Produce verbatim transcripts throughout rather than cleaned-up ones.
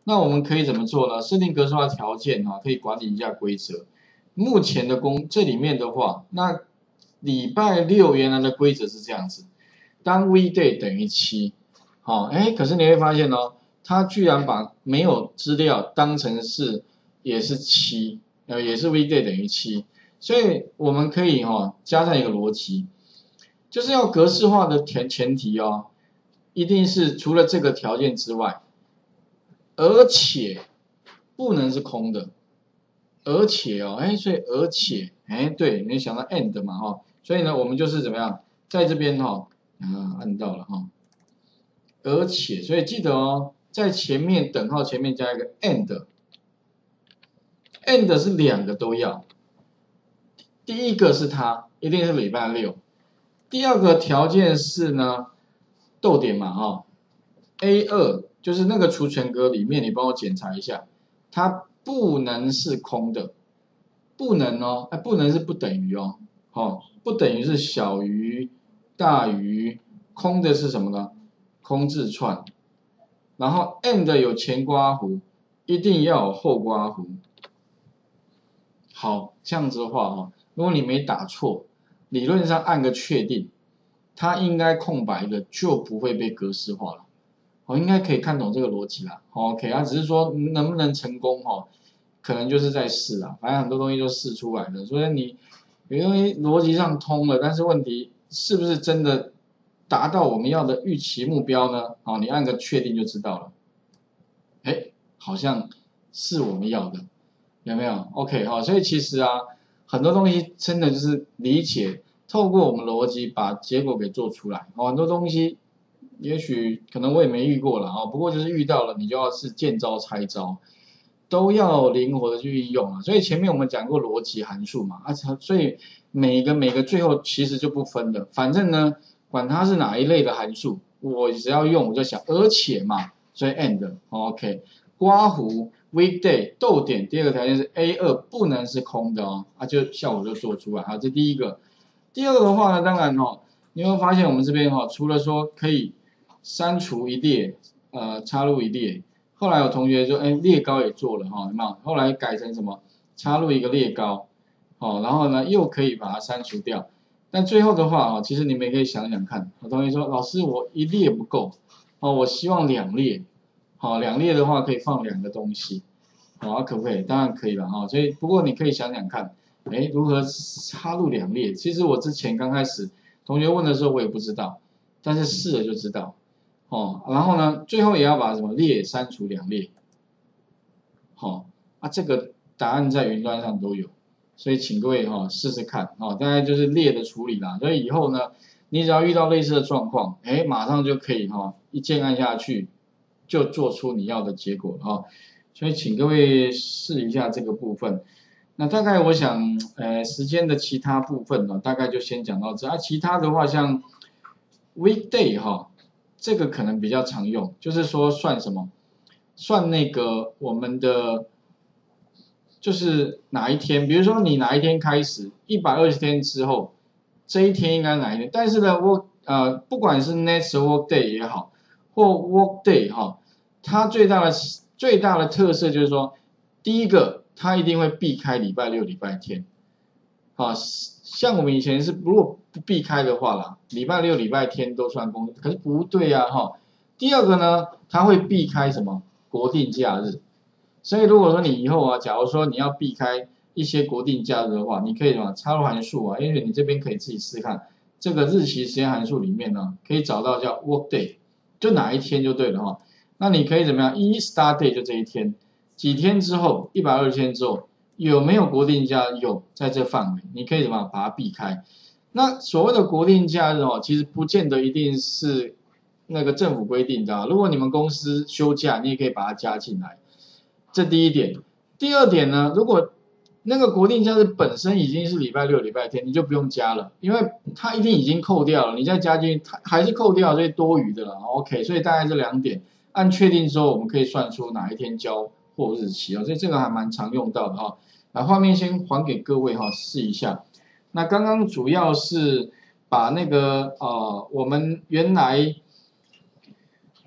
那我们可以怎么做呢？设定格式化条件啊，可以管理一下规则。目前的公这里面的话，那礼拜六原来的规则是这样子，当 weekday 等于七，好，哎，可是你会发现哦，它居然把没有资料当成是也是七，呃，也是 weekday 等于七，所以我们可以哈、哦、加上一个逻辑，就是要格式化的前前提哦，一定是除了这个条件之外。而且不能是空的，而且哦，哎，所以而且，哎，对，没想到 and 嘛，哈、哦，所以呢，我们就是怎么样，在这边哈、哦，啊，按到了哈、哦，而且，所以记得哦，在前面等号前面加一个 and，and 是两个都要，第一个是它，一定是礼拜六，第二个条件是呢，逗点嘛，哈、哦。A 二就是那个储存格里面，你帮我检查一下，它不能是空的，不能哦，哎，不能是不等于哦，哦，不等于是小于、大于，空的是什么呢？空字串，然后 and 有前刮弧，一定要有后刮弧。好，这样子的话哦，如果你没打错，理论上按个确定，它应该空白的就不会被格式化了。我应该可以看懂这个逻辑啦 ，OK 啊，只是说能不能成功哈，可能就是在试啦，反正很多东西都试出来的，所以你有些东西逻辑上通了，但是问题是不是真的达到我们要的预期目标呢？好，你按个确定就知道了，哎，好像是我们要的，有没有 ？OK 好，所以其实啊，很多东西真的就是理解，透过我们逻辑把结果给做出来，哦，很多东西。也许可能我也没遇过了啊，不过就是遇到了，你就要是见招拆招，都要灵活的去运用啊。所以前面我们讲过逻辑函数嘛，啊，所以每个每个最后其实就不分的，反正呢，管它是哪一类的函数，我只要用我就想，而且嘛，所以 and，OK， 刮弧 weekday 逗点，第二个条件是 A 二不能是空的哦，啊，就效果就做出来啊，这第一个。第二个的话呢，当然哦，你会发现我们这边哈、哦，除了说可以删除一列，呃，插入一列。后来有同学说，哎，列高也做了哈，有没有？后来改成什么？插入一个列高，哦，然后呢又可以把它删除掉。但最后的话啊，其实你们也可以想想看。有同学说，老师我一列不够，哦，我希望两列，好，两列的话可以放两个东西，好，可不可以？当然可以了哈。所以不过你可以想想看，哎，如何插入两列？其实我之前刚开始同学问的时候，我也不知道，但是试了就知道。哦，然后呢，最后也要把什么列删除两列，好、哦，啊，这个答案在云端上都有，所以请各位哈、哦、试试看，哦，大概就是列的处理啦，所以以后呢，你只要遇到类似的状况，哎，马上就可以哈、哦、一键按下去，就做出你要的结果哈、哦，所以请各位试一下这个部分。那大概我想，呃，时间的其他部分呢，大概就先讲到这啊，其他的话像 weekday 哈、哦。这个可能比较常用，就是说算什么？算那个我们的就是哪一天，比如说你哪一天开始，一百二十天之后，这一天应该哪一天？但是呢，work 呃，不管是 next work day 也好，或 work day 哈，它最大的最大的特色就是说，第一个它一定会避开礼拜六、礼拜天。啊，像我们以前是如果不避开的话啦，礼拜六、礼拜天都算工，可是不对啊哈。第二个呢，它会避开什么国定假日，所以如果说你以后啊，假如说你要避开一些国定假日的话，你可以什么插入函数啊，因为你这边可以自己试看，这个日期时间函数里面呢，可以找到叫 work day，就哪一天就对了哈。那你可以怎么样？一 start day 就这一天，几天之后，一百二十天之后。有没有国定假日？有，在这范围，你可以怎么把它避开？那所谓的国定假日哦，其实不见得一定是那个政府规定的。如果你们公司休假，你也可以把它加进来。这第一点。第二点呢，如果那个国定假日本身已经是礼拜六、礼拜天，你就不用加了，因为它一定已经扣掉了，你再加进去，它还是扣掉，所以多余的了。OK， 所以大概这两点，按确定之后，我们可以算出哪一天交货日期啊，所以这个还蛮常用到的哈。把画面先还给各位哈，试一下。那刚刚主要是把那个呃，我们原来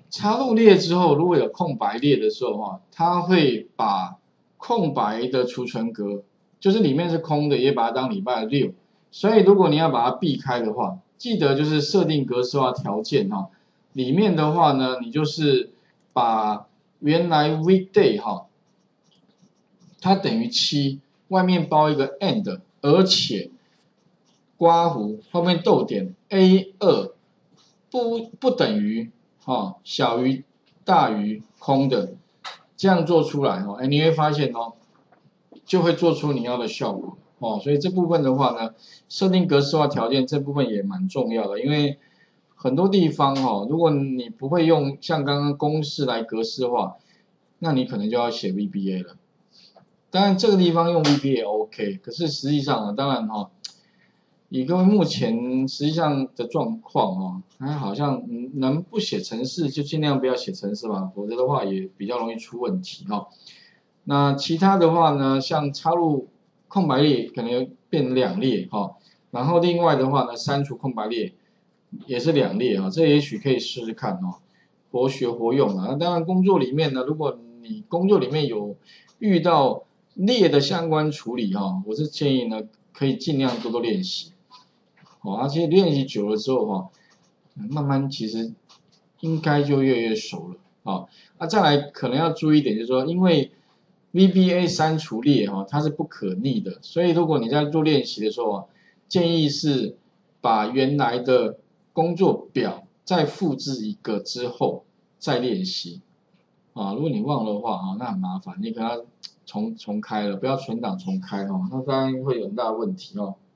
插入列之后，如果有空白列的时候哈，它会把空白的储存格，就是里面是空的，也把它当礼拜六。所以如果你要把它避开的话，记得就是设定格式化条件哈，里面的话呢，你就是把原来 weekday 哈，它等于七，外面包一个 and， 而且刮弧后面逗点 A 二 不不等于哦小于大于空的，这样做出来哦，哎你会发现哦，就会做出你要的效果哦。所以这部分的话呢，设定格式化条件这部分也蛮重要的，因为很多地方哦，如果你不会用像刚刚公式来格式化，那你可能就要写 V B A 了。当然这个地方用 V B A OK， 可是实际上呢，当然哈、哦。以各位目前实际上的状况哦，它好像能不写程式就尽量不要写程式吧，否则的话也比较容易出问题哦。那其他的话呢，像插入空白列可能变两列哈、哦，然后另外的话呢，删除空白列也是两列啊、哦，这也许可以试试看哦，活学活用啊。那当然工作里面呢，如果你工作里面有遇到列的相关处理哈、哦，我是建议呢可以尽量多多练习。哦，而且练习久了之后哈，慢慢其实应该就越来越熟了啊。那再来可能要注意一点，就是说，因为 V B A 删除列哈，它是不可逆的，所以如果你在做练习的时候啊，建议是把原来的工作表再复制一个之后再练习啊。如果你忘了的话啊，那很麻烦，你可能要重重开了，不要存档重开哦，那当然会有很大的问题哦。